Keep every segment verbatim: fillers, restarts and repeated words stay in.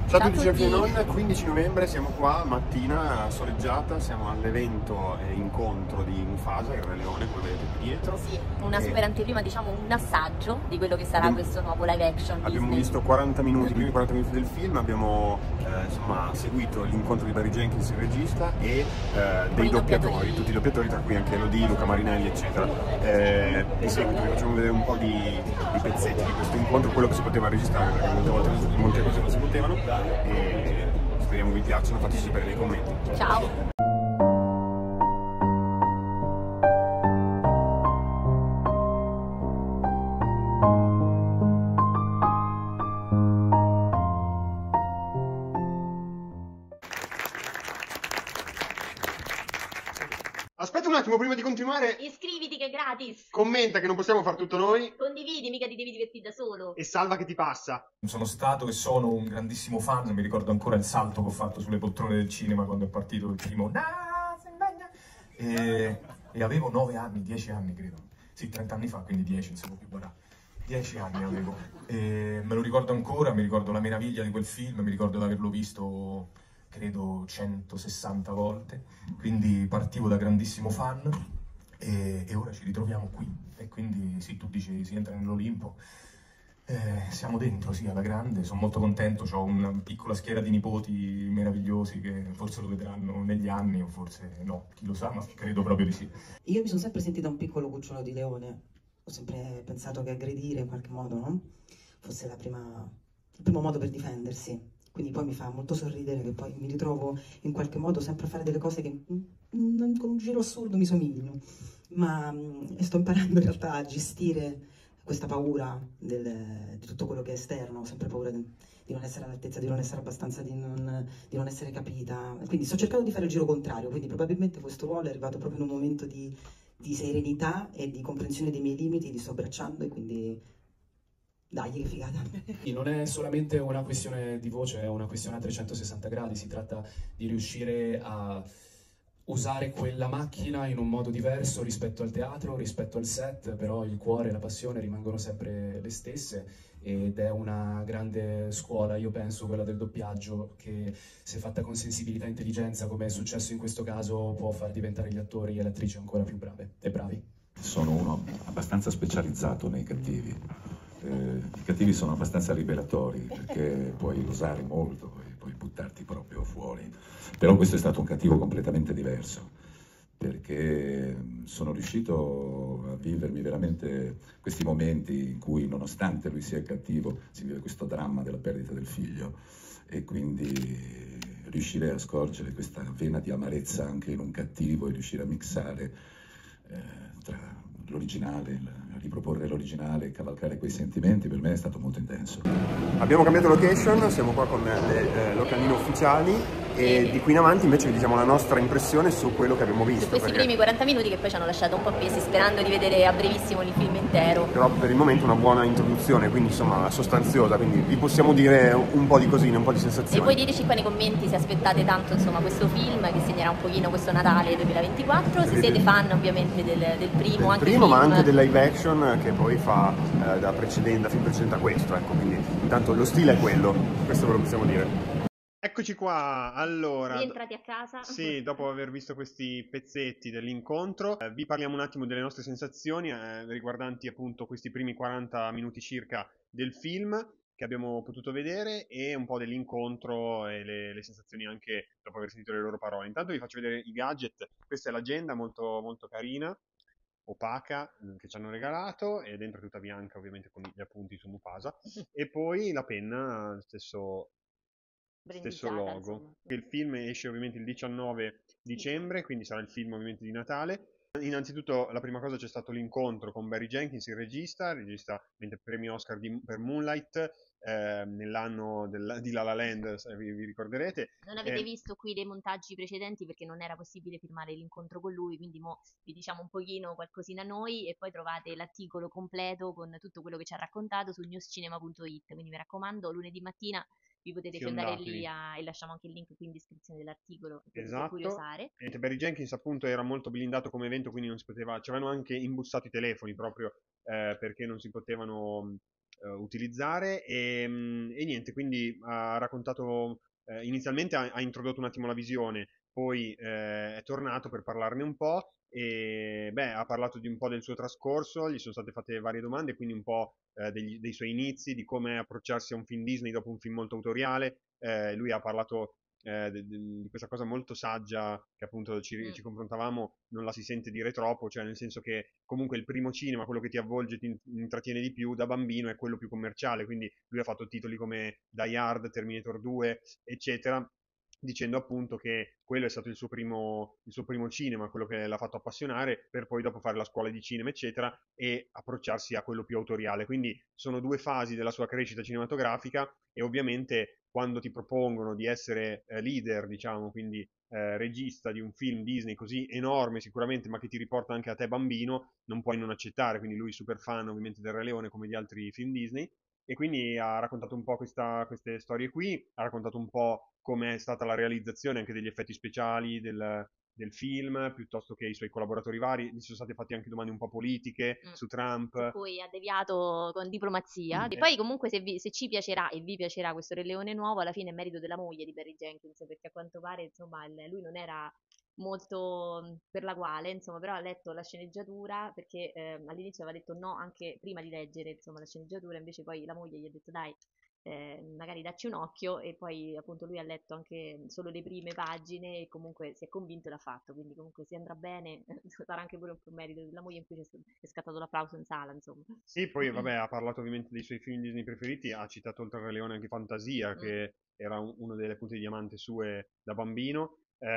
Ciao a tutti, Gianfino Non, quindici novembre, siamo qua mattina soleggiata, siamo all'evento e incontro di Mufasa, il Re Leone, come vedete qui dietro. Sì, una super anteprima, diciamo un assaggio di quello che sarà abbiamo, questo nuovo live action Abbiamo Disney. visto quaranta minuti, i primi quaranta minuti del film, abbiamo eh, insomma, seguito l'incontro di Barry Jenkins, il regista, e eh, dei doppiatori, tutti i doppiatori, tra cui anche Elodie, Luca Marinelli, eccetera. Eh, di seguito vi facciamo vedere un po' di, di pezzetti di questo incontro, quello che si poteva registrare, perché molte volte molte cose non si potevano, e speriamo vi piacciono, fateci sapere nei commenti. Ciao! Aspetta un attimo, prima di continuare, Iscriviti che è gratis! commenta che non possiamo far tutto noi. Condividi, mica ti devi divertire da solo! E salva che ti passa. Sono stato e sono un grandissimo fan, mi ricordo ancora il salto che ho fatto sulle poltrone del cinema quando è partito il primo e, e avevo nove anni, dieci anni credo, sì, trenta anni fa, quindi dieci, non so più guardare. dieci anni avevo, e me lo ricordo ancora, mi ricordo la meraviglia di quel film, mi ricordo di averlo visto credo centosessanta volte, quindi partivo da grandissimo fan e, e ora ci ritroviamo qui, e quindi sì, tu dici si entra nell'Olimpo, eh, siamo dentro, sì, alla grande, sono molto contento, ho una piccola schiera di nipoti meravigliosi che forse lo vedranno negli anni o forse no, chi lo sa, ma credo proprio di sì. Io mi sono sempre sentita un piccolo cucciolo di leone, ho sempre pensato che aggredire in qualche modo, no? Fosse la prima, il primo modo per difendersi. Quindi poi mi fa molto sorridere che poi mi ritrovo in qualche modo sempre a fare delle cose che mm, con un giro assurdo mi somigliano. Ma mm, sto imparando in realtà a gestire questa paura del, di tutto quello che è esterno, ho sempre paura di, di non essere all'altezza, di non essere abbastanza, di non, di non essere capita. Quindi sto cercando di fare il giro contrario, quindi probabilmente questo ruolo è arrivato proprio in un momento di, di serenità e di comprensione dei miei limiti, li sto abbracciando e quindi... Dai, che figata. Non è solamente una questione di voce, è una questione a trecentosessanta gradi, si tratta di riuscire a usare quella macchina in un modo diverso rispetto al teatro, rispetto al set, però il cuore e la passione rimangono sempre le stesse ed è una grande scuola, io penso, quella del doppiaggio, che se fatta con sensibilità e intelligenza, come è successo in questo caso, può far diventare gli attori e le attrici ancora più brave e bravi. Sono uno abbastanza specializzato nei cattivi. Eh, I cattivi sono abbastanza liberatori perché puoi usare molto e puoi buttarti proprio fuori, però questo è stato un cattivo completamente diverso perché sono riuscito a vivermi veramente questi momenti in cui, nonostante lui sia cattivo, si vive questo dramma della perdita del figlio, e quindi riuscire a scorgere questa vena di amarezza anche in un cattivo e riuscire a mixare eh, tra l'originale, riproporre l'originale e cavalcare quei sentimenti, per me è stato molto intenso. Abbiamo cambiato location, siamo qua con le eh, locandine ufficiali e di qui in avanti invece vi diciamo la nostra impressione su quello che abbiamo visto. Su questi perché... primi quaranta minuti che poi ci hanno lasciato un po' appesi, sperando di vedere a brevissimo il film intero. Però per il momento una buona introduzione, quindi insomma sostanziosa, quindi vi possiamo dire un po' di cosine, un po' di sensazioni. E poi diteci qua nei commenti se aspettate tanto insomma questo film che segnerà un pochino questo Natale duemilaventiquattro, se siete fan ovviamente del, del primo, del anche primo film... ma anche del live action che poi fa eh, da precedente, da film precedente a questo, ecco, quindi intanto lo stile è quello, questo ve lo possiamo dire. Eccoci qua, allora, rientrati a casa. Sì, dopo aver visto questi pezzetti dell'incontro, eh, vi parliamo un attimo delle nostre sensazioni eh, riguardanti appunto questi primi quaranta minuti circa del film che abbiamo potuto vedere e un po' dell'incontro e le, le sensazioni anche dopo aver sentito le loro parole. Intanto vi faccio vedere i gadget, questa è l'agenda molto, molto carina, opaca, che ci hanno regalato, e dentro è tutta bianca ovviamente con gli appunti su Mufasa, e poi la penna, stesso... stesso logo. Insomma. Il film esce ovviamente il diciannove dicembre, quindi sarà il film ovviamente di Natale. Innanzitutto la prima cosa c'è stato l'incontro con Barry Jenkins, il regista, il regista premio Oscar di, per Moonlight, eh, nell'anno di La La Land, vi, vi ricorderete. Non avete eh, visto qui dei montaggi precedenti perché non era possibile filmare l'incontro con lui, quindi mo vi diciamo un pochino qualcosina noi e poi trovate l'articolo completo con tutto quello che ci ha raccontato su newscinema punto it, quindi mi raccomando lunedì mattina vi potete più andare lì a, e lasciamo anche il link qui in descrizione dell'articolo per esatto. curiosare. E Barry Jenkins appunto era molto blindato come evento, quindi non si poteva, ci avevano anche imbussato i telefoni proprio eh, perché non si potevano eh, utilizzare e, mh, e niente, quindi ha raccontato, eh, inizialmente ha, ha introdotto un attimo la visione, poi eh, è tornato per parlarne un po' e beh, ha parlato di un po' del suo trascorso, gli sono state fatte varie domande, quindi un po' eh, degli- dei suoi inizi, di come approcciarsi a un film Disney dopo un film molto autoriale. Eh, lui ha parlato eh, di, di questa cosa molto saggia che appunto ci, Mm. ci confrontavamo, non la si sente dire troppo, cioè nel senso che comunque il primo cinema, quello che ti avvolge, ti intrattiene di più da bambino è quello più commerciale, quindi lui ha fatto titoli come Die Hard, Terminator due, eccetera, dicendo appunto che quello è stato il suo primo, il suo primo cinema, quello che l'ha fatto appassionare, per poi dopo fare la scuola di cinema, eccetera, e approcciarsi a quello più autoriale. Quindi sono due fasi della sua crescita cinematografica e ovviamente quando ti propongono di essere eh, leader, diciamo, quindi eh, regista di un film Disney così enorme sicuramente, ma che ti riporta anche a te bambino, non puoi non accettare. Quindi lui super fan ovviamente del Re Leone come di altri film Disney e quindi ha raccontato un po' questa, queste storie qui, ha raccontato un po' come è stata la realizzazione anche degli effetti speciali del, del film, piuttosto che i suoi collaboratori vari. Gli sono state fatte anche domande un po' politiche Mm. su Trump. Su cui ha deviato con diplomazia. E Eh, poi comunque se, vi- se ci piacerà e vi piacerà questo Re Leone nuovo, alla fine è merito della moglie di Barry Jenkins, perché a quanto pare, insomma, il- lui non era molto mm, per la quale, insomma, però ha letto la sceneggiatura perché ehm, all'inizio aveva detto no anche prima di leggere, insomma, la sceneggiatura, invece poi la moglie gli ha detto dai, eh, magari dacci un occhio e poi appunto lui ha letto anche solo le prime pagine e comunque si è convinto e l'ha fatto, quindi comunque se andrà bene sarà anche pure un po' merito della moglie in cui c'è è scattato l'applauso in sala, insomma. Sì, poi vabbè, ha parlato ovviamente dei suoi film Disney preferiti, ha citato oltre al Re Leone anche Fantasia, Mm. che era un- uno delle punte di diamante sue da bambino.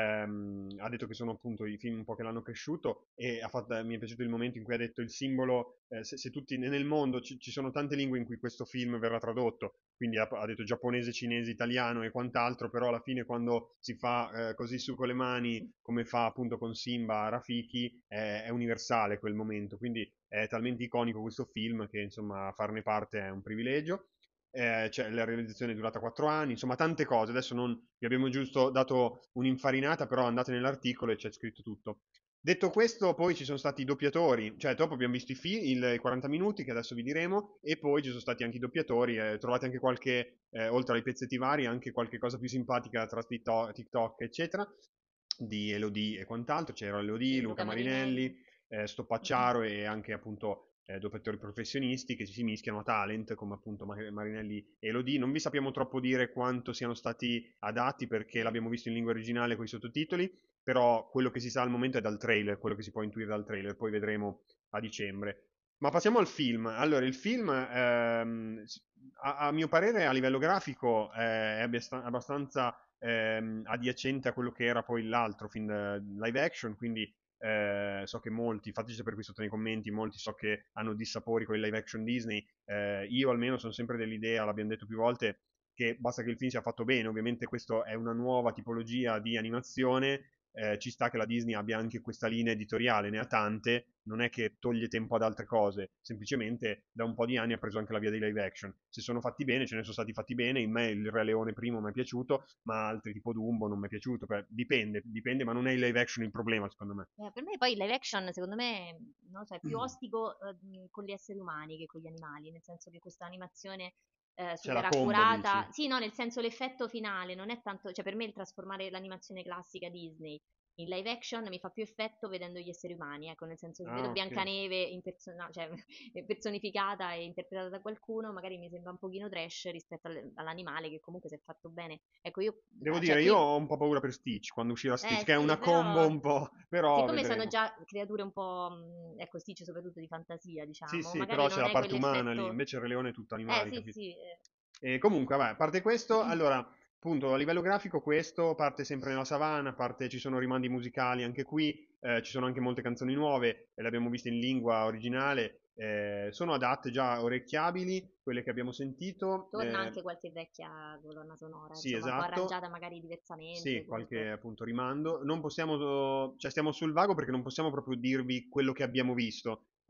Ehm, ha detto che sono appunto i film un po' che l'hanno cresciuto e ha fatto- mi è piaciuto il momento in cui ha detto il simbolo, eh, se, se tutti nel mondo ci, ci sono tante lingue in cui questo film verrà tradotto, quindi ha, ha detto giapponese, cinese, italiano e quant'altro, però alla fine quando si fa eh, così su con le mani, come fa appunto con Simba, Rafiki, è, è universale quel momento, quindi è talmente iconico questo film che insomma farne parte è un privilegio. Eh, cioè, la realizzazione è durata quattro anni, insomma tante cose, adesso non vi abbiamo giusto dato un'infarinata, però andate nell'articolo e c'è scritto tutto. Detto questo, poi ci sono stati i doppiatori, cioè dopo abbiamo visto i, fi- il- i quaranta minuti che adesso vi diremo e poi ci sono stati anche i doppiatori, eh, trovate anche qualche, eh, oltre ai pezzetti vari, anche qualche cosa più simpatica tra TikTok, TikTok eccetera, di Elodie e quant'altro, c'era Elodie, Sì, Luca Luca Marinelli, Marinelli. eh, Stoppacciaro e anche appunto eh, doppiatori professionisti che si mischiano a talent come appunto Marinelli e Elodie. Non vi sappiamo troppo dire quanto siano stati adatti perché l'abbiamo visto in lingua originale con i sottotitoli, però quello che si sa al momento è dal trailer, quello che si può intuire dal trailer, poi vedremo a dicembre. Ma passiamo al film. Allora, il film, ehm, a, a mio parere, a livello grafico, eh, è abbast- abbastanza ehm, adiacente a quello che era poi l'altro film eh, live action, quindi eh, so che molti, fateci sapere qui sotto nei commenti, molti so che hanno dissapori con il live action Disney, eh, io almeno sono sempre dell'idea, l'abbiamo detto più volte, che basta che il film sia fatto bene, ovviamente questa è una nuova tipologia di animazione, eh, ci sta che la Disney abbia anche questa linea editoriale, ne ha tante, non è che toglie tempo ad altre cose, semplicemente da un po' di anni ha preso anche la via dei live action. Se sono fatti bene, ce ne sono stati fatti bene, in me il Re Leone primo mi è piaciuto, ma altri tipo Dumbo non mi è piaciuto, Beh, dipende, dipende, ma non è il live action il problema secondo me. Eh, per me poi il live action, secondo me, non lo so, è più ostico eh, mh, con gli esseri umani che con gli animali, nel senso che questa animazione eh, C'è la super combo, accurata, dici? sì, no, nel senso l'effetto finale non è tanto, cioè per me il trasformare l'animazione classica Disney in live action mi fa più effetto vedendo gli esseri umani, ecco, nel senso che Ah, vedo ok. Biancaneve impersona- cioè, personificata e interpretata da qualcuno, magari mi sembra un pochino trash rispetto al- all'animale che comunque si è fatto bene. Ecco, io, Devo cioè dire, io qui ho un po' paura per Stitch, quando uscirà Stitch, eh che è sì, una combo però un po', però siccome sono vedremo. già creature un po', mh, ecco, Stitch soprattutto di fantasia, Sì, diciamo, sì, magari però c'è non la è parte umana lì, quell'effetto. invece il Re Leone è tutto Eh animali, sì, capito? sì, eh. E comunque, vabbè, a parte questo, allora, appunto, a livello grafico questo parte sempre nella savana, parte, ci sono rimandi musicali anche qui, eh, ci sono anche molte canzoni nuove, e le abbiamo viste in lingua originale, eh, sono adatte già orecchiabili, quelle che abbiamo sentito, Torna eh, anche qualche vecchia colonna sonora, sì, insomma, un po' esatto. arrangiata magari diversamente, Sì, qualche comunque. appunto rimando. Non possiamo, cioè stiamo sul vago perché non possiamo proprio dirvi quello che abbiamo visto.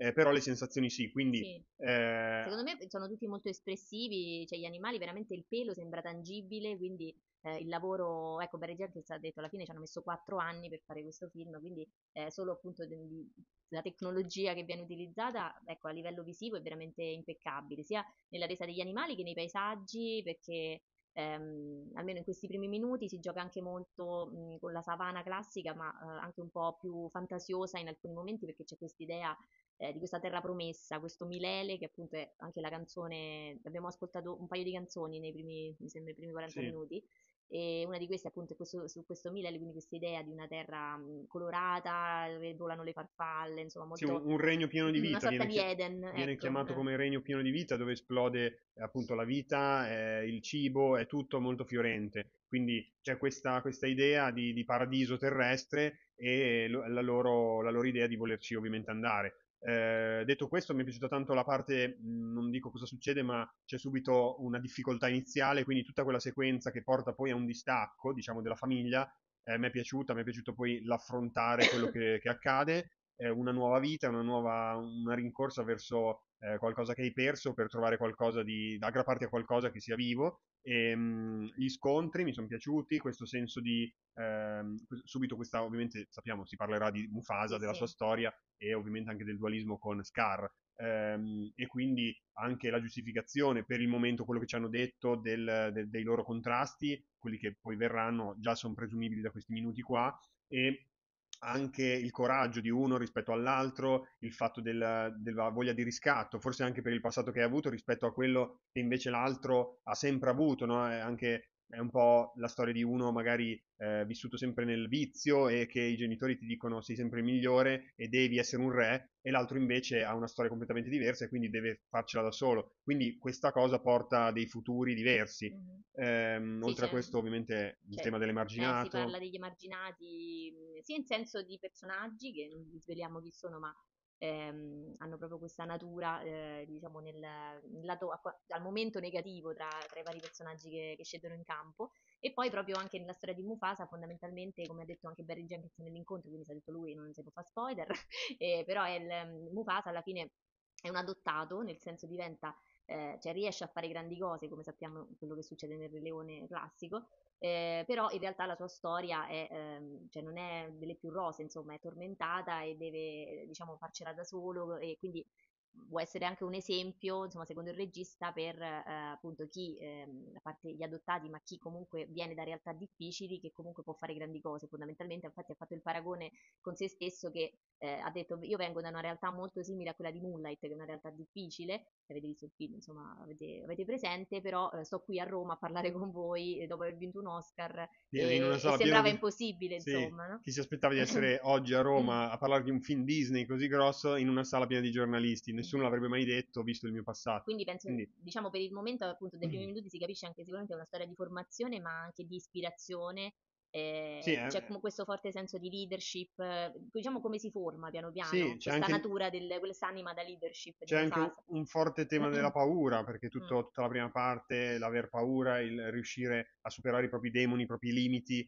eh, però le sensazioni sì, quindi Sì. eh, Secondo me sono tutti molto espressivi, cioè gli animali veramente il pelo sembra tangibile, quindi eh, il lavoro, ecco, Barry Jenkins ha detto alla fine ci hanno messo quattro anni per fare questo film, quindi eh, solo appunto de- di- la tecnologia che viene utilizzata, ecco, a livello visivo è veramente impeccabile, sia nella resa degli animali che nei paesaggi, perché ehm, almeno in questi primi minuti si gioca anche molto mh, con la savana classica, ma eh, anche un po' più fantasiosa in alcuni momenti, perché c'è quest'idea eh, di questa terra promessa, questo Milele, che appunto è anche la canzone, abbiamo ascoltato un paio di canzoni nei primi, mi sembra, i primi quaranta sì. minuti, e una di queste appunto è questo, su questo Milele, quindi questa idea di una terra mh, colorata, dove volano le farfalle, insomma Sì, un, molto un regno pieno di una vita, sorta viene, di chi- Eden, viene ecco. chiamato eh. come regno pieno di vita, dove esplode eh, appunto la vita, eh, il cibo, è tutto molto fiorente. Quindi c'è questa, questa idea di, di paradiso terrestre e lo- la loro, la loro idea di volerci ovviamente andare. Eh, detto questo, mi è piaciuta tanto la parte, mh, non dico cosa succede, ma c'è subito una difficoltà iniziale, quindi tutta quella sequenza che porta poi a un distacco, diciamo, della famiglia, eh, mi è piaciuta, mi è piaciuto poi l'affrontare quello che, che accade, eh, una nuova vita, una nuova una rincorsa verso eh, qualcosa che hai perso per trovare qualcosa di da aggrapparti a qualcosa che sia vivo. E, mh, gli scontri mi sono piaciuti, questo senso di ehm, subito questa, ovviamente sappiamo, si parlerà di Mufasa, Sì, della sua sì. storia e ovviamente anche del dualismo con Scar. Ehm, e quindi anche la giustificazione per il momento, quello che ci hanno detto del, del, dei loro contrasti, quelli che poi verranno, già sono presumibili da questi minuti qua, e anche il coraggio di uno rispetto all'altro, il fatto del, della voglia di riscatto, forse anche per il passato che hai avuto rispetto a quello che invece l'altro ha sempre avuto, no? È anche è un po' la storia di uno magari eh, vissuto sempre nel vizio e che i genitori ti dicono sei sempre il migliore e devi essere un re, e l'altro invece ha una storia completamente diversa e quindi deve farcela da solo. Quindi questa cosa porta a dei futuri diversi. Mhm. Ehm, Sì, oltre a c'è, questo, ovviamente, il c'è- tema eh, si parla dell'emarginato. degli emarginati mh, sia in senso di personaggi, che non vi sveliamo chi sono, ma ehm, hanno proprio questa natura, eh, diciamo, nel, nel lato acqua- al momento negativo tra, tra i vari personaggi che, che scendono in campo. E poi proprio anche nella storia di Mufasa, fondamentalmente, come ha detto anche Barry Jenkins nell'incontro, quindi si è detto lui, non si può fare spoiler, eh, però è il, Mufasa alla fine è un adottato, nel senso diventa eh, cioè riesce a fare grandi cose, come sappiamo quello che succede nel Re Leone classico, eh, però in realtà la sua storia è, ehm, cioè non è delle più rose, insomma, è tormentata e deve, diciamo, farcela da solo, e quindi può essere anche un esempio, insomma, secondo il regista, per eh, appunto chi, ehm, a parte gli adottati, ma chi comunque viene da realtà difficili, che comunque può fare grandi cose. Fondamentalmente, infatti, ha fatto il paragone con se stesso, che eh, ha detto: io vengo da una realtà molto simile a quella di Moonlight, che è una realtà difficile, se avete visto il film, insomma, avete, avete presente, però eh, sto qui a Roma a parlare con voi eh, dopo aver vinto un Oscar, Piena- in una e, e sala piena sembrava di... impossibile, Sì, insomma, no? chi si aspettava di essere oggi a Roma a parlare di un film Disney così grosso in una sala piena di giornalisti? Nessuno l'avrebbe mai detto, visto il mio passato. Quindi penso, Quindi, diciamo, per il momento, appunto, dei primi minuti si capisce anche sicuramente una storia di formazione, ma anche di ispirazione. sì, eh, c'è eh, come questo forte senso di leadership, eh, diciamo come si forma piano sì, piano c'è questa anche, natura, del, quest'anima da leadership di c'è anche un, Mufasa. un forte tema della paura, perché Mm. tutto- tutta la prima parte, l'aver paura, il riuscire a superare i propri demoni, i propri limiti,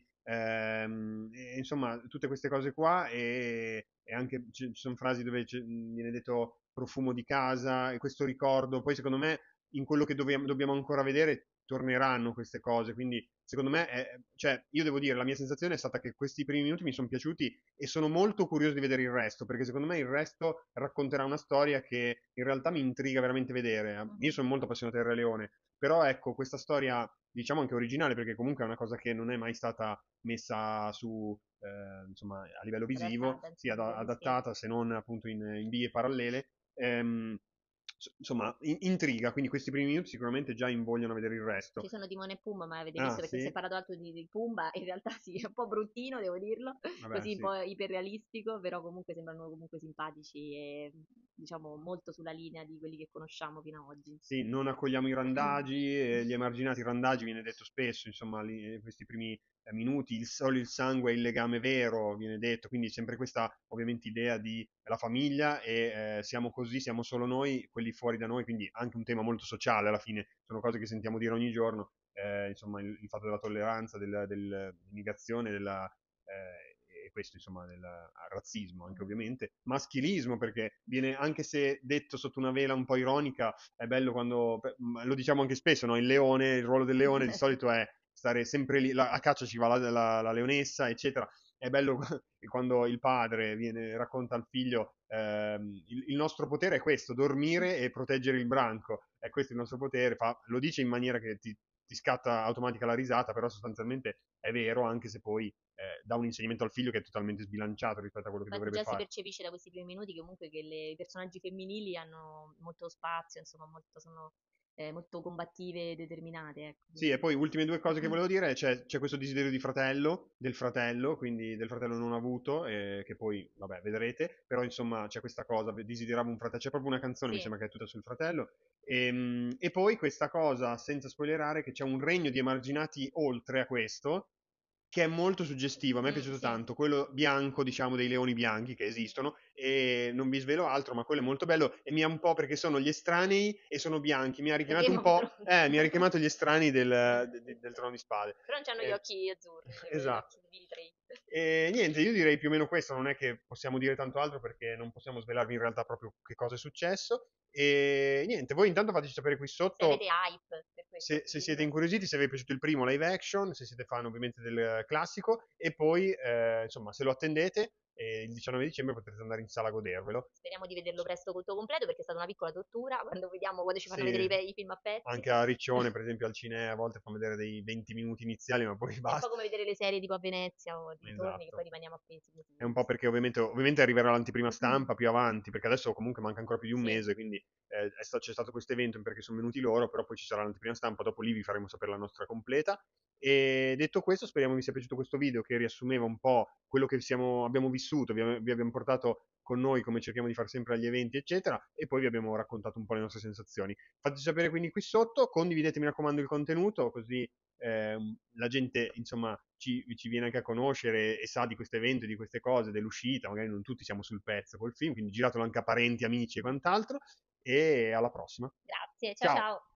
ehm, e, insomma, tutte queste cose qua, e, e anche ci ci sono frasi dove c'è- viene detto profumo di casa, e questo ricordo, poi secondo me in quello che dobbiamo, dobbiamo ancora vedere torneranno queste cose, quindi secondo me, è, cioè, io devo dire, la mia sensazione è stata che questi primi minuti mi sono piaciuti e sono molto curioso di vedere il resto, perché secondo me il resto racconterà una storia che in realtà mi intriga veramente vedere. Io Mhm. sono molto appassionato del Re Leone, però ecco, questa storia, diciamo anche originale, perché comunque è una cosa che non è mai stata messa su, eh, insomma, a livello visivo, Adattata, sia insomma, da- per gli schermi. adattata se non appunto in, in vie parallele. Ehm, s- insomma, in- intriga, quindi questi primi minuti sicuramente già invogliano a vedere il Ci resto. sono Timone e Pumba, ma avete Ah, visto, perché si è sì? parlato altro di, di Pumba, in realtà sì, è un po' bruttino, devo dirlo, Vabbè, così un sì. po' iperrealistico, però comunque sembrano comunque simpatici e diciamo molto sulla linea di quelli che conosciamo fino ad oggi. Sì, non accogliamo i randagi, e gli emarginati randagi viene detto spesso, insomma, lì, eh, questi primi eh, minuti, il solo il sangue è il legame vero, viene detto, quindi sempre questa ovviamente idea di la famiglia e eh, siamo così, siamo solo noi, quelli fuori da noi, quindi anche un tema molto sociale alla fine, sono cose che sentiamo dire ogni giorno, eh, insomma, il, il fatto della tolleranza, del- del- dell'immigrazione, della, eh, e questo insomma del razzismo anche ovviamente, maschilismo, perché viene, anche se detto sotto una vela un po' ironica, è bello quando, lo diciamo anche spesso, no? Il leone, il ruolo del leone di solito è stare sempre lì, la, a caccia ci va la, la, la leonessa, eccetera. È bello quando il padre viene, racconta al figlio ehm, il, il nostro potere è questo, dormire e proteggere il branco, è questo il nostro potere, fa, lo dice in maniera che ti, ti scatta automatica la risata, però sostanzialmente è vero, anche se poi eh, dà un insegnamento al figlio che è totalmente sbilanciato rispetto a quello che Infatti dovrebbe già fare. si percepisce da questi primi minuti che comunque che le, i personaggi femminili hanno molto spazio, insomma, molto, sono eh, molto combattive e determinate, ecco. Sì, e poi ultime due cose che volevo dire, c'è, c'è questo desiderio di fratello, del fratello, quindi del fratello non avuto, eh, che poi, vabbè, vedrete, però insomma c'è questa cosa, desideravo un fratello, c'è proprio una canzone, mi Sì. sembra che è tutta sul fratello, e, e poi questa cosa, senza spoilerare, che c'è un regno di emarginati oltre a questo, che è molto suggestivo, a me è Mm, piaciuto sì. tanto, quello bianco, diciamo, dei leoni bianchi che esistono, e non vi svelo altro, ma quello è molto bello, e mi ha un po', perché sono gli estranei e sono bianchi, mi ha richiamato un po', eh, mi ha richiamato gli estranei del, del, del Trono di Spade. Però non hanno Eh, gli occhi azzurri, esatto. gli occhi vitrei. E niente, io direi più o meno questo, non è che possiamo dire tanto altro perché non possiamo svelarvi in realtà proprio che cosa è successo. E niente, voi intanto fateci sapere qui Se sotto avete hype per questo se, se film. siete incuriositi, se vi è piaciuto il primo live action, se siete fan ovviamente del classico, e poi eh, insomma se lo attendete eh, il diciannove dicembre potrete andare in sala a godervelo. Speriamo di vederlo presto tutto completo perché è stata una piccola tortura quando vediamo, quando ci fanno Sì, vedere i, i film a pezzi. anche a Riccione, per esempio al cinema a volte fanno vedere dei venti minuti iniziali, ma poi È un basta. po' come vedere le serie tipo a Venezia o dintorni, che Esatto. poi rimaniamo appesi. È un po' perché ovviamente, ovviamente arriverà l'anteprima stampa più avanti, perché adesso comunque manca ancora più di un Sì. mese, quindi eh, è sta- c'è stato questo evento perché sono venuti loro, però poi ci sarà l'anteprima stampa, dopo lì vi faremo sapere la nostra completa. E detto questo, speriamo vi sia piaciuto questo video che riassumeva un po' quello che siamo, abbiamo vissuto, vi, vi abbiamo portato con noi come cerchiamo di fare sempre agli eventi, eccetera, e poi vi abbiamo raccontato un po' le nostre sensazioni. Fateci sapere quindi qui sotto, condividete mi raccomando il contenuto, così eh, la gente insomma ci, ci viene anche a conoscere e sa di questo evento, di queste cose, dell'uscita, magari non tutti siamo sul pezzo col film, quindi giratelo anche a parenti, amici e quant'altro, e alla prossima. Grazie, ciao Ciao! ciao.